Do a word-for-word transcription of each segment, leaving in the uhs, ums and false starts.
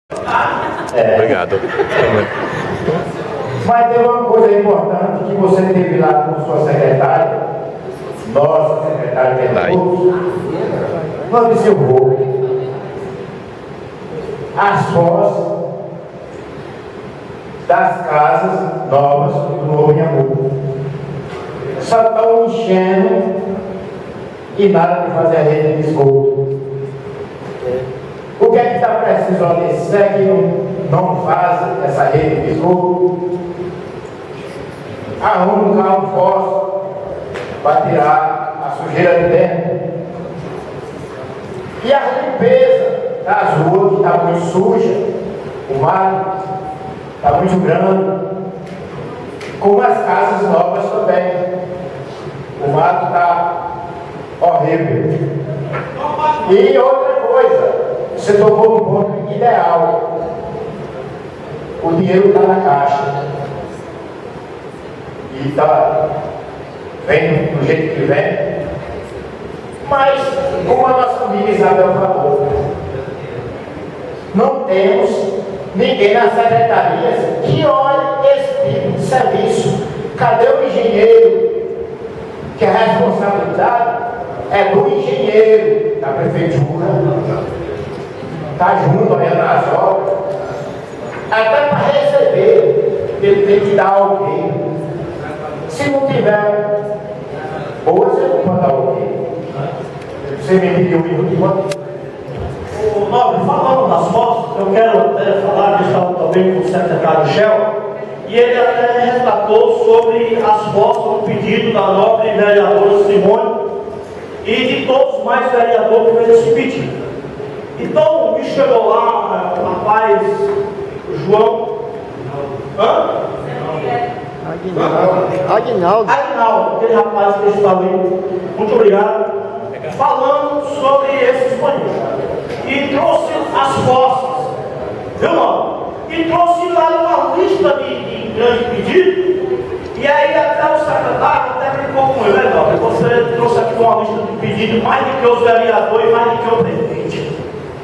É. Obrigado. Mas tem uma coisa importante que você teve lá com sua secretária, nossa secretária de todos, não observou as fotos das casas novas do novo Inhambupe. Só estão enchendo e nada de fazer a rede de esgoto. O que é que está preciso ali? Se é que não, não faz essa rede de esgoto, arruma um carro fóssil para tirar a sujeira de dentro. E a limpeza das ruas, que está muito suja, o mar está muito grande, como as casas novas também. O mato está horrível. E outra coisa, você tocou no ponto ideal. O dinheiro está na caixa. E está vendo do jeito que vem. Mas, como a nossa amiga Isabel falou, não temos ninguém nas secretarias que olhe esse tipo de serviço. Cadê o engenheiro? Que a responsabilidade é do engenheiro da prefeitura. Está junto, olhando as obras. Até para receber, ele tem que dar alguém. Se não tiver, ou você não pode dar alguém. Você me pediu um minuto. O Nobre, falando das fotos, eu quero até falar que estava também com o secretário Shell, e ele até resgatou sobre as fotos no pedido da nobre vereadora Simone e de todos os mais vereadores que fez esse pedido. Então, me chegou lá o rapaz João. Hã? Aguinaldo. Aguinaldo, aquele rapaz que está ali. Muito obrigado. Falando sobre esses banheiros. E trouxe as fotos, viu não? E trouxe lá uma lista de, de grande pedido. E aí até o secretário até ficou com ele, legal. Você trouxe aqui uma lista de pedido mais do que os vereadores, mais do que o prefeito.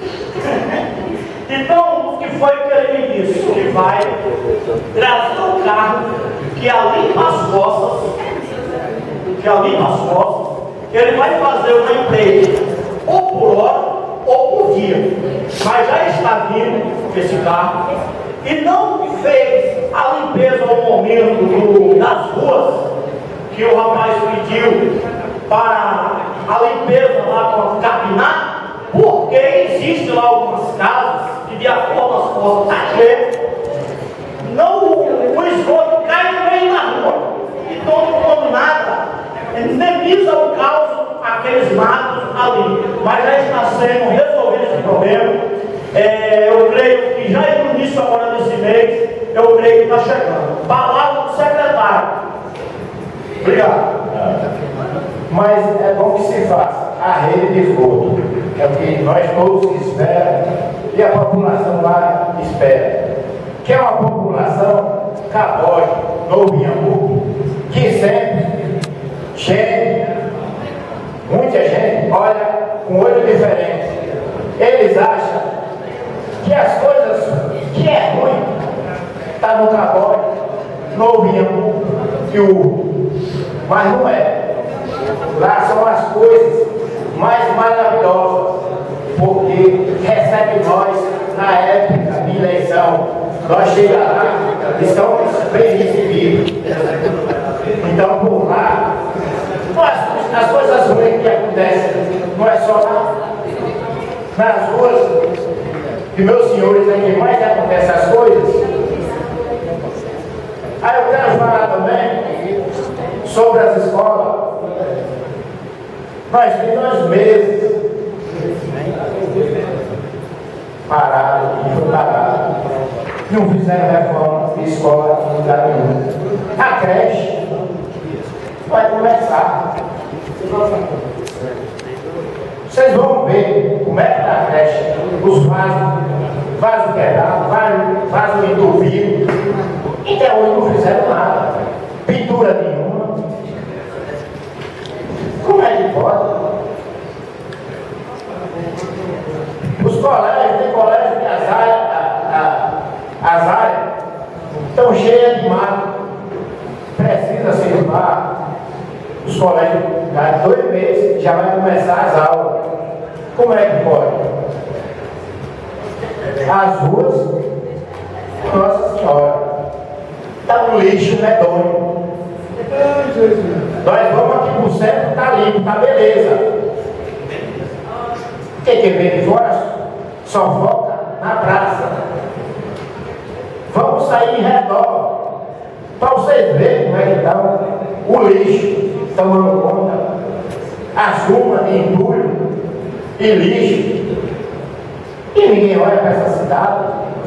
Então, o que foi que ele me disse? Que vai trazer um carro que alimpa as fossas, que alimpa as fossas, que ele vai fazer uma empresa ou por hora ou por dia. Mas já está vindo esse carro e não fez a limpeza no momento do, das ruas que o rapaz pediu para a limpeza lá com a capinar, porque existe lá algumas casas que de acordo com as fotos está cheio, não, o esgoto cai no meio da rua e todo mundo nada, indeniza o caos aqueles matos ali, mas já está sendo resolvido esse problema. É, eu creio que já no início agora desse mês, eu creio que está chegando. Palavra do secretário. Obrigado. Mas é bom que se faça a rede de esgoto. É o que nós todos esperamos e a população lá espera. Que é uma população católica, novo Inhambupe, que sempre, gente, muita gente olha com olho diferente. Eles acham que as coisas que é ruim está no cabode, no Inhambupe e o, mas não é. Lá são as coisas mais maravilhosas, porque recebe nós na época de eleição. Nós chegamos lá, estamos bem recebidos. Então por lá, as, as coisas ruins que acontecem, não é só lá, nas ruas, que meus senhores é que mais acontecem as coisas. Aí eu quero falar também sobre as escolas. Nós temos dois meses parados, e foi parado. Não fizeram reforma de escola em lugar nenhum. A creche vai começar. Vocês vão ver como é que está a creche, os vasos, vaso quebrado, vaso, vaso entupido. Até hoje não fizeram nada. Pintura nenhuma. Como é que pode? Os colégios, tem colégio que as áreas, cheias de mato. Precisa se limpar. Os colégios, há dois meses, já vai começar as aulas. Como é que pode? As ruas, Nossa Senhora, está um lixo medonho. Nós vamos aqui pro centro, está limpo, está beleza. Quem quer ver de fora só foca na praça. Vamos sair em redor para vocês verem como é que está o lixo tomando conta. As ruas de entulho e lixo. E ninguém olha para essa cidade.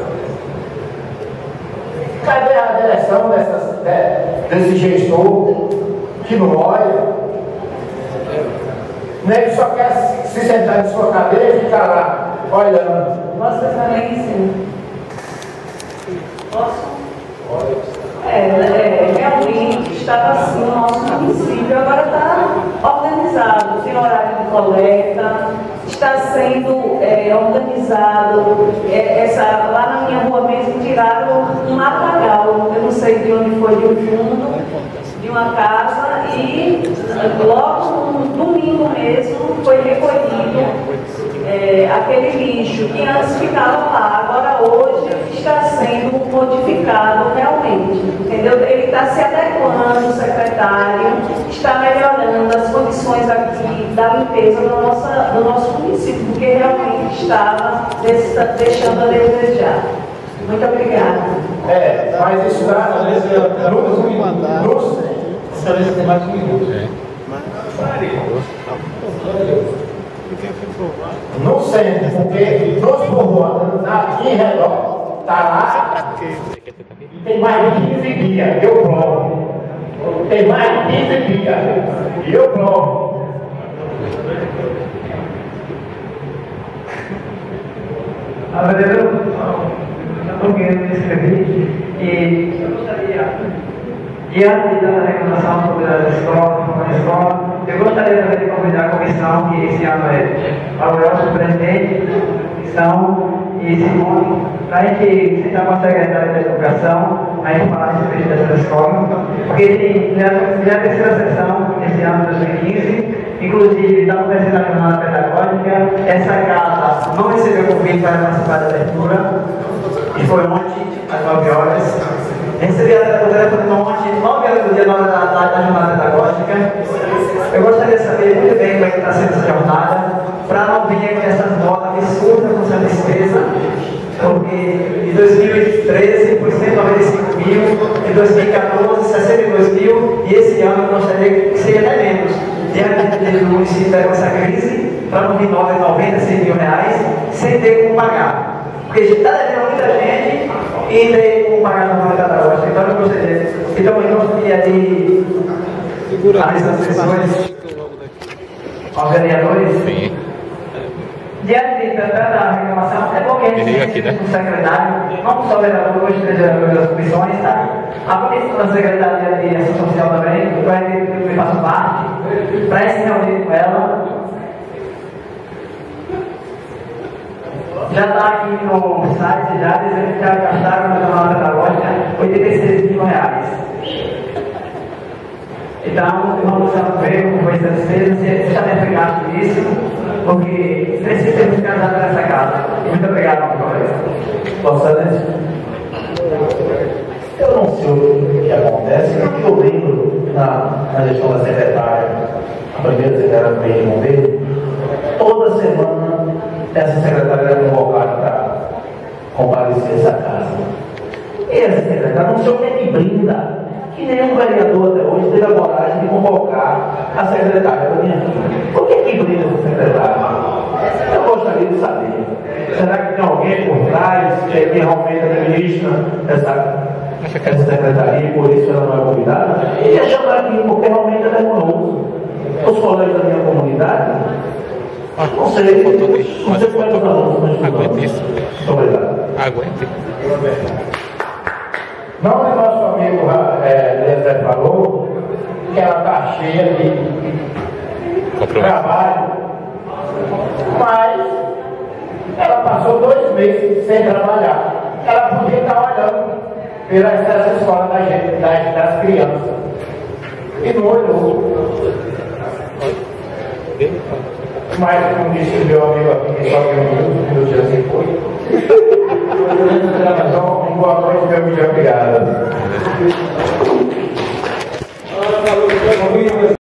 Cadê a direção dessas, de, desse gestor que não olha? Ele só quer se sentar em sua cadeira e ficar lá, olhando. Vossa Excelência. Posso? É, é, realmente estava assim o nosso município, agora está organizado, tem horário de coleta, está sendo é, organizado, é, essa, lá na minha rua mesmo tiraram um matagal, eu não sei de onde foi, de um fundo, de uma casa, e logo no domingo mesmo foi recolhido é, aquele lixo que antes ficava lá, agora hoje está sendo modificado realmente, entendeu? Ele está se adequando, o secretário, está melhorando as condições aqui da limpeza do, nossa, do nosso município, porque realmente estava deixando a desejar. Muito obrigada. É, mas isso dá nos Excelência tem mais um minuto. No centro, porque nos povoados, aqui em redor, está lá, tem mais de quinze dias, eu provo. Tem mais de quinze dias, e eu provo. A vereador, eu estou querendo me inscrever e eu gostaria, diante da reclamação sobre a escola, sobre a escola, eu gostaria também de convidar a comissão, que esse ano é o presidente da comissão e Simone, para a gente sentar com a secretária da Educação, a gente falar a respeito dessa escola, porque tem já, já a terceira sessão esse ano de dois mil e quinze, inclusive está acontecendo a jornada pedagógica, essa casa não recebeu convite para participar da abertura, e foi ontem, às nove horas. Recebi a telefone ontem, nove horas do dia, nove horas da tarde, da jornada pedagógica. Eu gostaria de saber muito bem como é que está sendo essa jornada, para não vir com essas notas absurdas com essa despesa, porque em dois mil e treze foi cento e noventa e cinco mil, em dois mil e quatorze sessenta e dois mil, e esse ano eu gostaria que seria até menos. Diante do município com essa crise, para não vir novecentos e noventa, cem mil reais, sem ter como pagar. Porque está devendo muita gente e tem como pagar no da pedagógica. Então, eu gostaria. Então, eu gostaria de analisar as sessões aos vereadores. Sim. Diante da reclamação, é bom que a gente tenha um secretário, não só o vereador, hoje os vereadores das comissões, tá? A comissão da Secretaria de Ação Social também, eu faço parte, para se reunir com ela. Já está aqui no site, já dizendo que já gastaram na jornada pedagógica oitenta e seis mil reais. Então, vamos ver como foi essa despesa, se já deve ter gasto isso, porque precisamos casar nessa casa. Muito obrigado, meu colega. Vossa Excelência, eu não sei o que acontece, porque eu lembro na, na gestão da secretária, a primeira secretária do meio de bombeiro, toda semana essa secretária era convocada para comparecer essa casa. E essa secretária não sei o que é que brinda, que nenhum vereador até hoje teve a coragem de convocar a secretária da minha filha. Por que que brinda essa secretária? Eu gostaria de saber. Será que tem alguém por trás que, que realmente administra essa, essa secretaria e por isso ela não é convidada? E ia chamar aqui, porque realmente ela é conosco. Os colegas da minha comunidade. Não sei, não sei como é que os alunos estão estudando. Aguente isso. Muito obrigado. Aguente. Não é nosso amigo é, Zé falou que ela está cheia de trabalho, mas ela passou dois meses sem trabalhar. Ela podia estar olhando pelas escolas das, das, das crianças. E não olhou. Mas, como disse o meu amigo aqui, que só tem um minuto, um minuto assim foi. Então, boa noite, meu muito obrigado.